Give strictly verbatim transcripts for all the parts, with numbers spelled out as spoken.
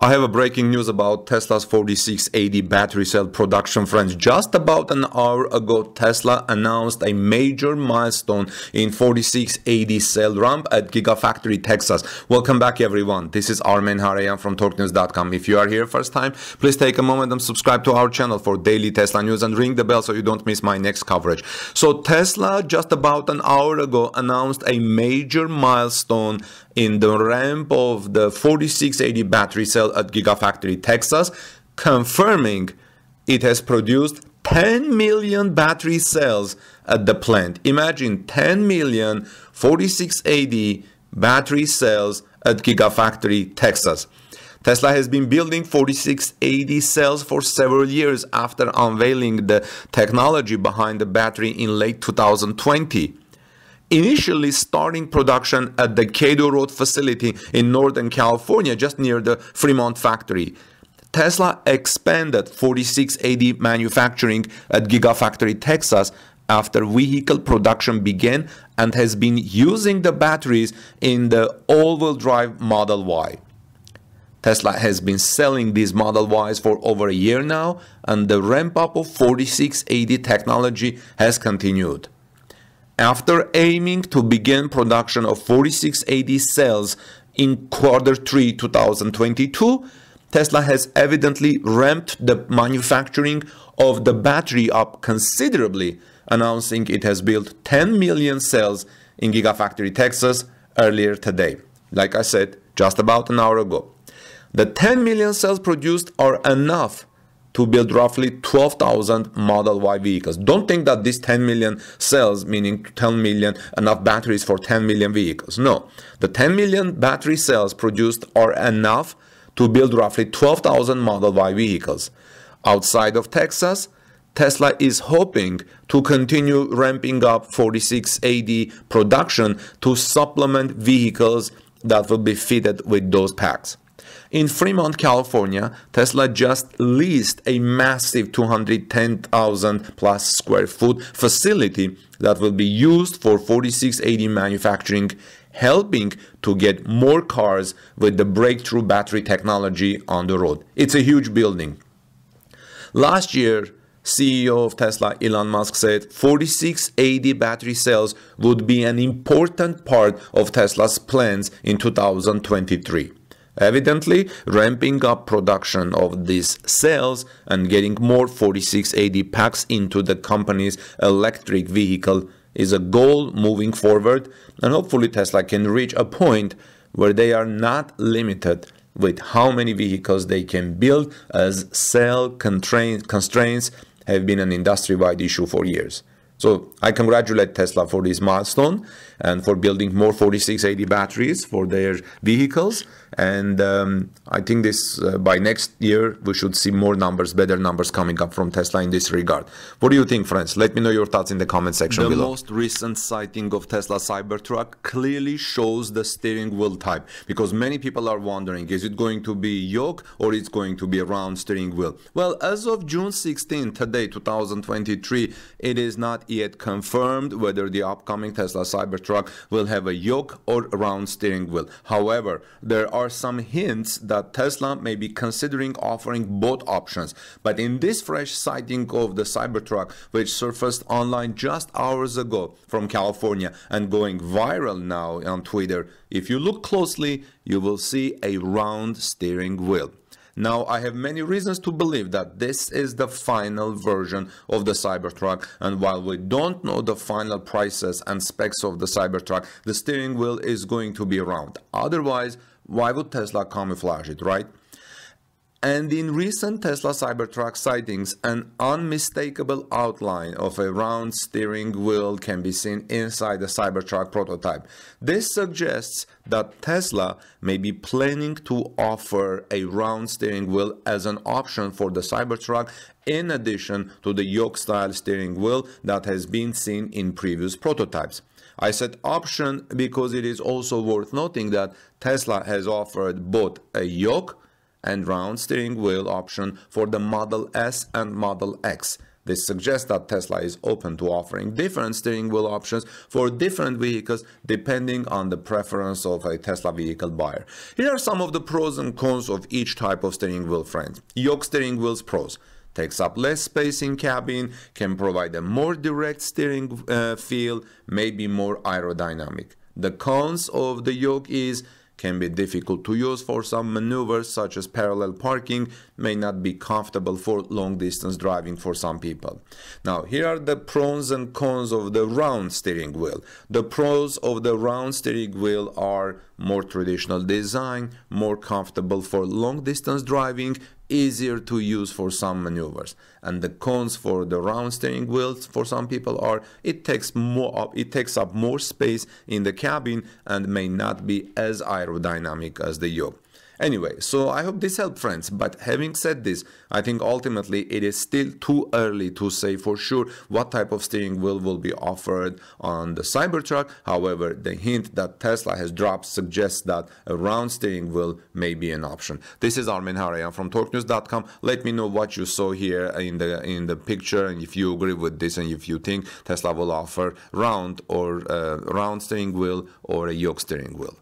I have a breaking news about Tesla's forty-six eighty battery cell production, friends. Just about an hour ago, Tesla announced a major milestone in forty-six eighty cell ramp at Gigafactory Texas. Welcome back, everyone. This is Armen Harayan from Torque News dot com. If you are here first time, please take a moment and subscribe to our channel for daily Tesla news and ring the bell so you don't miss my next coverage. So Tesla just about an hour ago announced a major milestone in the ramp of the forty-six eighty battery cell at Gigafactory Texas, confirming it has produced ten million battery cells at the plant. Imagine ten million forty-six eighty battery cells at Gigafactory Texas. Tesla has been building forty-six eighty cells for several years after unveiling the technology behind the battery in late two thousand twenty. Initially starting production at the Kato Road facility in Northern California, just near the Fremont Factory. Tesla expanded forty-six eighty manufacturing at Gigafactory Texas after vehicle production began and has been using the batteries in the all-wheel drive Model Y. Tesla has been selling these Model Ys for over a year now, and the ramp-up of forty-six eighty technology has continued. After aiming to begin production of forty-six eighty cells in quarter three two thousand twenty-two, Tesla has evidently ramped the manufacturing of the battery up considerably, announcing it has built ten million cells in Gigafactory Texas earlier today. Like I said, just about an hour ago. The ten million cells produced are enough to build roughly twelve thousand Model Y vehicles. Don't think that these ten million cells, meaning ten million, enough batteries for ten million vehicles. No, the ten million battery cells produced are enough to build roughly twelve thousand Model Y vehicles. Outside of Texas, Tesla is hoping to continue ramping up forty-six eighty production to supplement vehicles that will be fitted with those packs. In Fremont, California, Tesla just leased a massive two hundred ten thousand plus square foot facility that will be used for forty-six eighty manufacturing, helping to get more cars with the breakthrough battery technology on the road. It's a huge building. Last year, C E O of Tesla, Elon Musk, said forty-six eighty battery cells would be an important part of Tesla's plans in two thousand twenty-three. Evidently, ramping up production of these cells and getting more forty-six eighty packs into the company's electric vehicle is a goal moving forward, and hopefully Tesla can reach a point where they are not limited with how many vehicles they can build, as cell constraints have been an industry-wide issue for years. So I congratulate Tesla for this milestone and for building more forty-six eighty batteries for their vehicles. And um, I think this uh, by next year we should see more numbers, better numbers coming up from Tesla in this regard. What do you think, friends? Let me know your thoughts in the comment section below. The most recent sighting of Tesla Cybertruck clearly shows the steering wheel type, because many people are wondering, is it going to be yoke or it's going to be a round steering wheel? Well, as of June sixteenth, today, two thousand twenty-three, it is not yet confirmed whether the upcoming Tesla Cybertruck will have a yoke or a round steering wheel. However, there are some hints that Tesla may be considering offering both options. But in this fresh sighting of the Cybertruck, which surfaced online just hours ago from California and going viral now on Twitter, if you look closely, you will see a round steering wheel. Now, I have many reasons to believe that this is the final version of the Cybertruck, and while we don't know the final prices and specs of the Cybertruck, the steering wheel is going to be round. Otherwise, why would Tesla camouflage it, right? And in recent Tesla Cybertruck sightings, an unmistakable outline of a round steering wheel can be seen inside the Cybertruck prototype. This suggests that Tesla may be planning to offer a round steering wheel as an option for the Cybertruck, in addition to the yoke-style steering wheel that has been seen in previous prototypes. I said option because it is also worth noting that Tesla has offered both a yoke and round steering wheel option for the Model S and Model X. This suggests that Tesla is open to offering different steering wheel options for different vehicles depending on the preference of a Tesla vehicle buyer. Here are some of the pros and cons of each type of steering wheel, friends. Yoke steering wheel's pros: takes up less space in cabin, can provide a more direct steering uh, feel, may be more aerodynamic. The cons of the yoke is can be difficult to use for some maneuvers such as parallel parking, may not be comfortable for long distance driving for some people. Now here are the pros and cons of the round steering wheel. The pros of the round steering wheel are more traditional design, more comfortable for long distance driving, easier to use for some maneuvers. And the cons for the round steering wheels for some people are it takes more up, it takes up more space in the cabin and may not be as aerodynamic as the yoke. Anyway, so I hope this helped, friends. But having said this, I think ultimately it is still too early to say for sure what type of steering wheel will be offered on the Cybertruck. However, the hint that Tesla has dropped suggests that a round steering wheel may be an option. This is Armen Harayan from Torque News dot com. Let me know what you saw here in the in the picture, and if you agree with this, and if you think Tesla will offer round or uh, round steering wheel or a yoke steering wheel.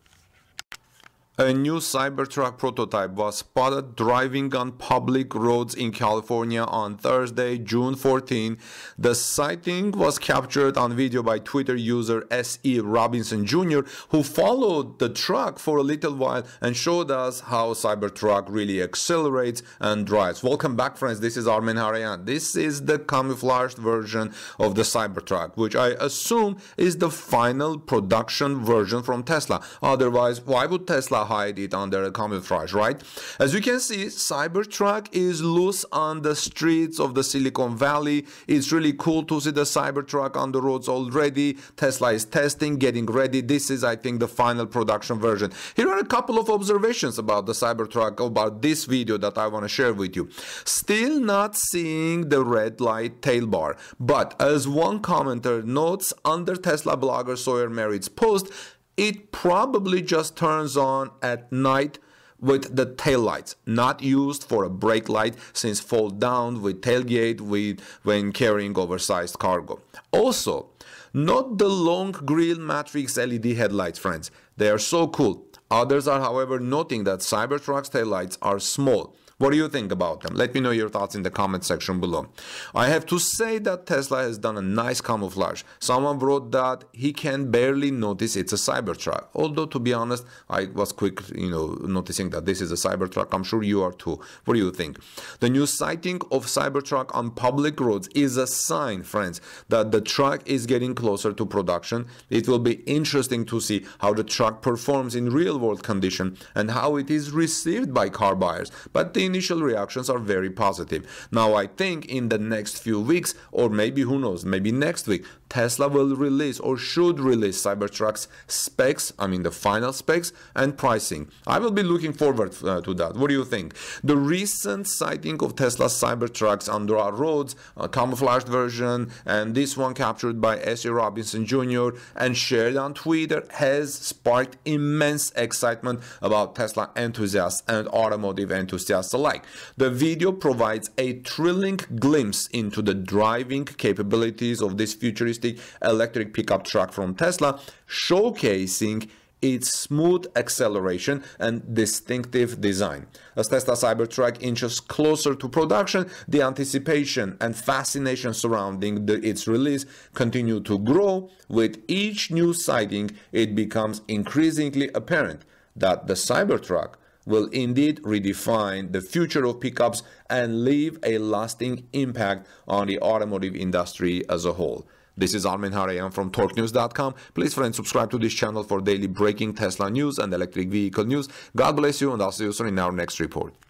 A new Cybertruck prototype was spotted driving on public roads in California on Thursday, June fourteenth. The sighting was captured on video by Twitter user S E Robinson Junior, who followed the truck for a little while and showed us how Cybertruck really accelerates and drives. Welcome back, friends. This is Armen Harayan. This is the camouflaged version of the Cybertruck, which I assume is the final production version from Tesla. Otherwise, why would Tesla hide it under a camouflage, right? As you can see, Cybertruck is loose on the streets of the Silicon Valley. It's really cool to see the Cybertruck on the roads already. Tesla is testing, getting ready. This is, I think, the final production version. Here are a couple of observations about the Cybertruck, about this video that I want to share with you. Still not seeing the red light tail bar, but as one commenter notes under Tesla blogger Sawyer Merritt's post, it probably just turns on at night with the tail lights, not used for a brake light since fold down with tailgate with when carrying oversized cargo. Also, not the long grille matrix L E D headlights, friends. They are so cool. Others are, however, noting that Cybertruck's taillights are small. What do you think about them? Let me know your thoughts in the comment section below. I have to say that Tesla has done a nice camouflage. Someone wrote that he can barely notice it's a Cybertruck. Although, to be honest, I was quick, you know, noticing that this is a Cybertruck. I'm sure you are too. What do you think? The new sighting of Cybertruck on public roads is a sign, friends, that the truck is getting closer to production. It will be interesting to see how the truck performs in real-world condition and how it is received by car buyers. But the initial reactions are very positive. Now, I think in the next few weeks, or maybe who knows, maybe next week, Tesla will release or should release Cybertruck's specs, I mean the final specs and pricing. I will be looking forward uh, to that. What do you think? The recent sighting of Tesla's Cybertrucks on our roads, a camouflaged version, and this one captured by S E Robinson Junior and shared on Twitter has sparked immense excitement about Tesla enthusiasts and automotive enthusiasts alike. The video provides a thrilling glimpse into the driving capabilities of this futuristic electric pickup truck from Tesla, showcasing its smooth acceleration and distinctive design. As Tesla Cybertruck inches closer to production, the anticipation and fascination surrounding the, its release continue to grow. With each new sighting, it becomes increasingly apparent that the Cybertruck will indeed redefine the future of pickups and leave a lasting impact on the automotive industry as a whole. This is Armen Harayan from Torque News dot com. Please, friends, subscribe to this channel for daily breaking Tesla news and electric vehicle news. God bless you, and I'll see you soon in our next report.